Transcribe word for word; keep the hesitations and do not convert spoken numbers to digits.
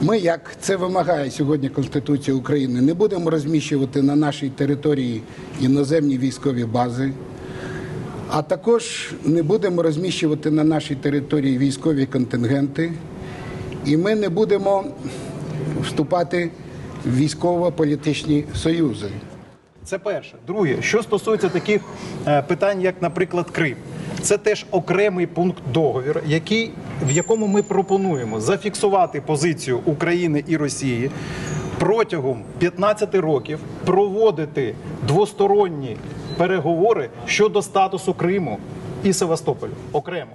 Ми, як це вимагає сьогодні Конституція України, не будемо розміщувати на нашій території іноземні військові бази, а також не будемо розміщувати на нашій території військові контингенти, і ми не будемо вступати в військово-політичні союзи. Це перше. Друге, що стосується таких е, питань, як, наприклад, Крим. Це теж окремий пункт договору, який, в якому ми пропонуємо зафіксувати позицію України і Росії протягом п'ятнадцяти років, проводити двосторонні переговори щодо статусу Криму і Севастополя окремо.